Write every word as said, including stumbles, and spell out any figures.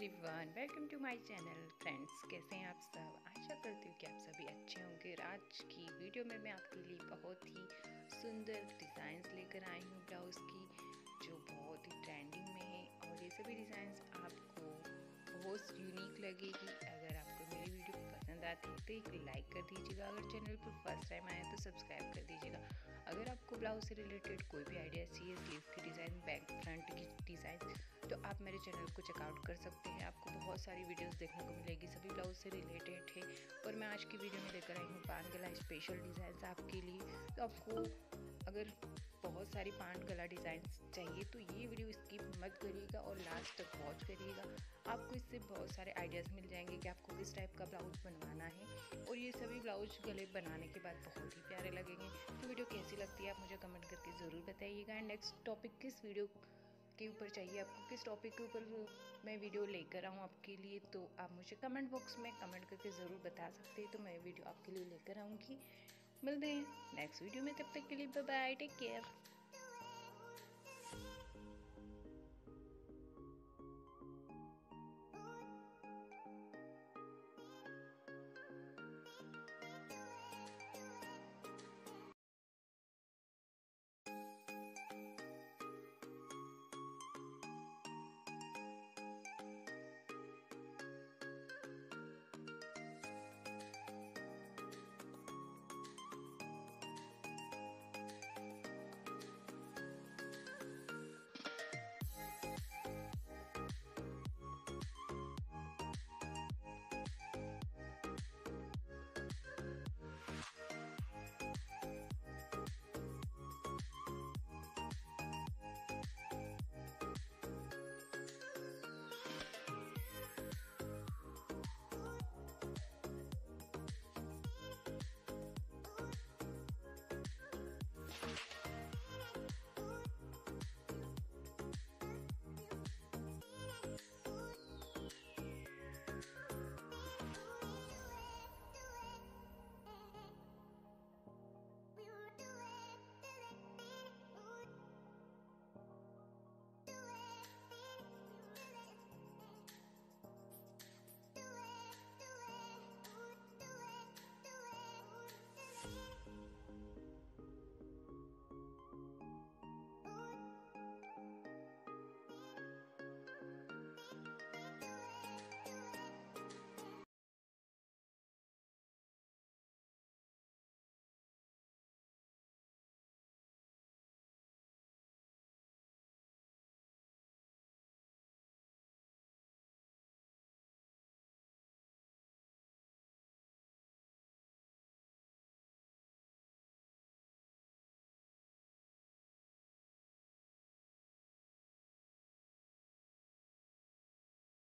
Everyone, welcome to my channel. Friends, कैसे हैं आप सब? आशा करती हूँ कि आप सभी अच्छे होंगे। और आज की वीडियो में मैं आपके लिए बहुत ही सुंदर डिज़ाइंस लेकर आई हूँ ब्लाउज़ की, जो बहुत ही ट्रेंडिंग में है। और ये सभी डिज़ाइंस आपको बहुत यूनिक लगेगी। अगर आपको मेरी वीडियो पसंद आती है तो एक लाइक कर दीजिएगा। अगर चैनल पर फर्स्ट टाइम आए तो सब्सक्राइब कर दीजिएगा। अगर आपको ब्लाउज से रिलेटेड कोई भी आइडिया चाहिए, स्लीव की डिज़ाइन, बैक फ्रंट की डिज़ाइन, तो आप मेरे चैनल को चेकआउट कर सकते हैं। आपको बहुत सारी वीडियोस देखने को मिलेगी, सभी ब्लाउज से रिलेटेड है। और मैं आज की वीडियो में लेकर आई हूँ पान गला स्पेशल डिज़ाइन आपके लिए। तो आपको अगर बहुत सारी पान गला डिज़ाइन चाहिए तो ये वीडियो स्किप मत करिएगा और लास्ट तक वॉच करिएगा। आपको इससे बहुत सारे आइडियाज़ मिल जाएंगे कि आपको किस टाइप का ब्लाउज बनवाना है। और ये सभी ब्लाउज गले बनाने के बाद बहुत ही प्यारे लगेंगे। तो वीडियो कैसी लगती है आप मुझे कमेंट करके ज़रूर बताइएगा। एंड नेक्स्ट टॉपिक किस वीडियो के ऊपर चाहिए, आपको किस टॉपिक के ऊपर मैं वीडियो लेकर आऊँ आपके लिए, तो आप मुझे कमेंट बॉक्स में कमेंट करके ज़रूर बता सकते हैं। तो मैं वीडियो आपके लिए लेकर आऊँगी। मिलते हैं नेक्स्ट वीडियो में, तब तक के लिए बाय बाय, टेक केयर।